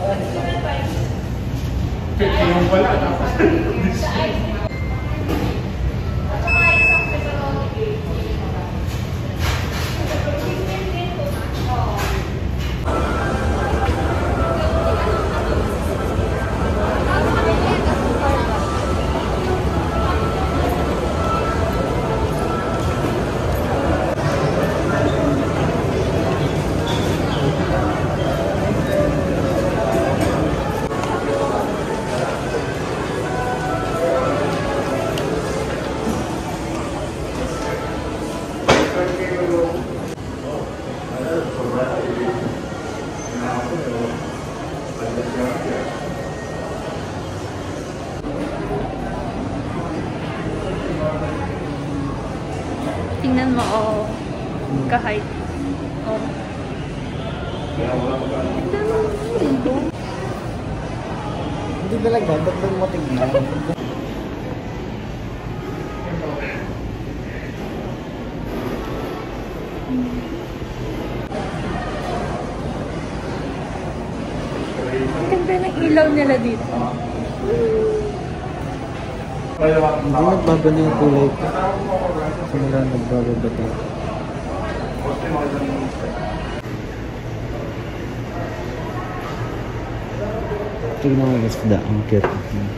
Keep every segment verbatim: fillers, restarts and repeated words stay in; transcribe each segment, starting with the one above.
Yung wala na. Tingnan mo, oh. Kahit. Oh. Tingnan mo, libo. Hindi talaga, ba't ba mo tingnan? Ang ganda ng ilaw nila dito. Hindi nagbaba na yung kulay ko. Simula nagbaba tayo. Tignan mo yung isda. Ang cute.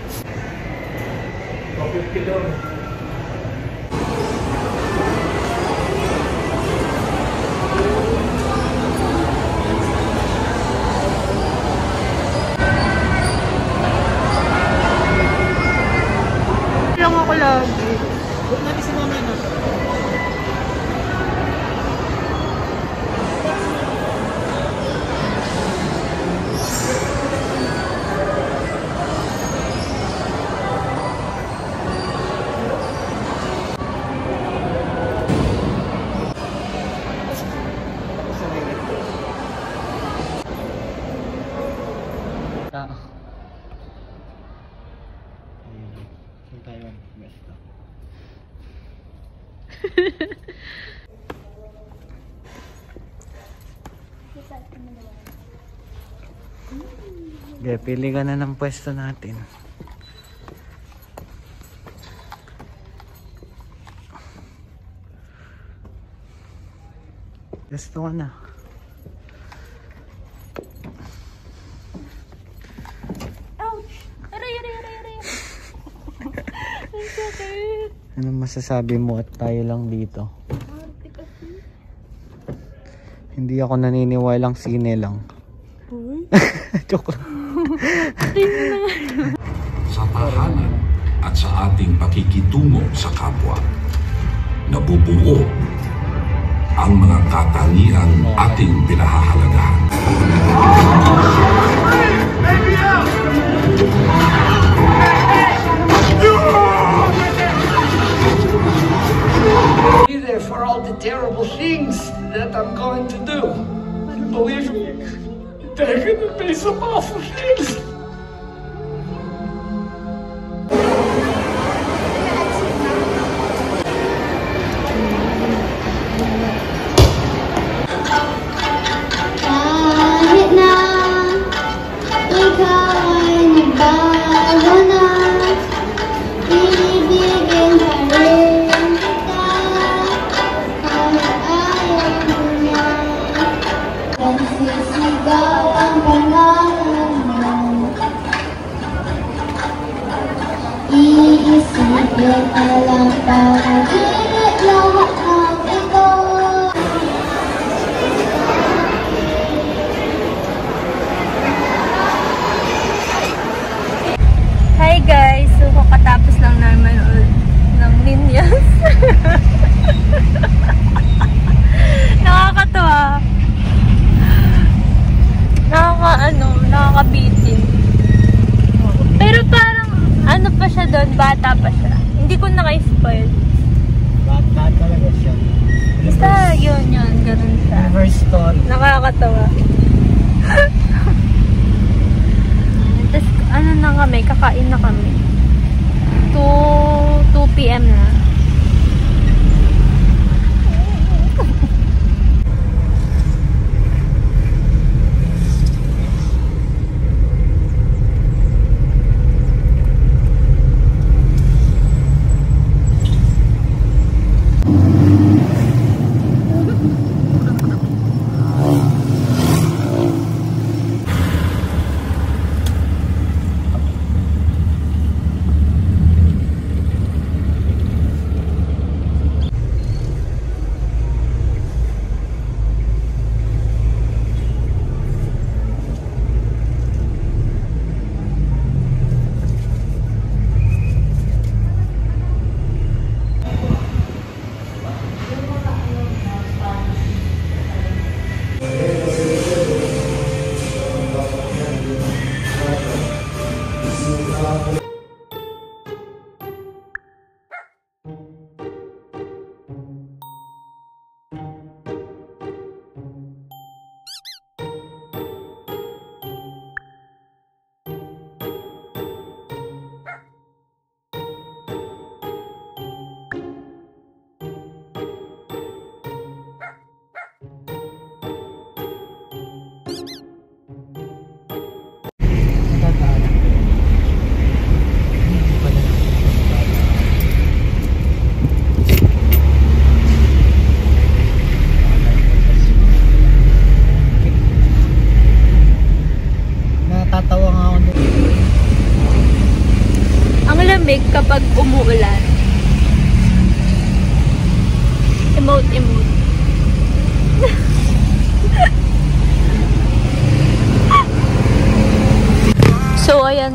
Lang ako lagi. Huwag natin si mama na. Tao. Saan tayo mag-besta? Okay, pili ka na ng pwesto natin. Pwesto ka na. Ouch! Aray, aray, aray, aray. Ang sakit. Anong masasabi mo at tayo lang dito? Hindi ako naniniwalang sine lang. Uy. Joke lang. Sa tahanan at sa ating pakikitungo sa kapwa, nabubuo ang mga katangiang ating pinahahalagahan. Be there for all the terrible things that I'm going to do. Believe me, they're gonna be some awful things. Kahit na ikaw ay nagbago na, ibibigin pa rin kita kahit ayaw mo na. Nagsisigaw ang pangalan mo, iisipin ka lang para dilit lahat ng ito. Hi guys! So kakatapos lang naman ulit ng Minions. Nakakatawa. Nakaka ano, nakakabitin. Pero parang ano pa siya doon, bata pa siya. Hindi ko naka-spoil. Bata talaga siya. Basta yun yun, ganun siya. Reverse story. Nakakatawa. Tapos ano na kami, kakain na kami. two p m na.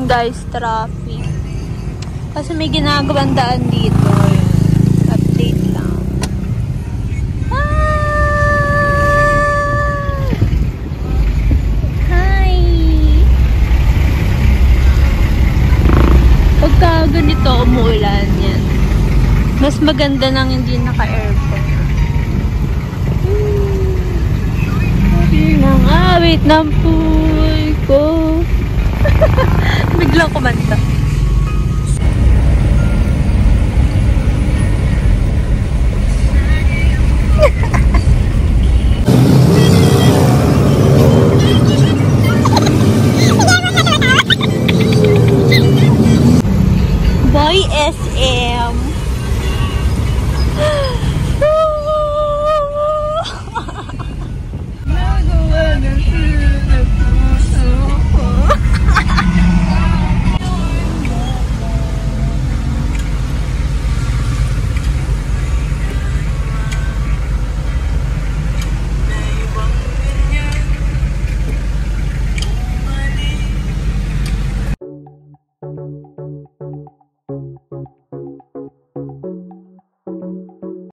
Ayun guys, traffic. Kasi may ginagawang daan dito. Ayun. Update lang. Hi! Pagka ganito umuulan yan, mas maganda nang hindi naka-aircon. Nang awit ng puy ko. Biglang kumanta.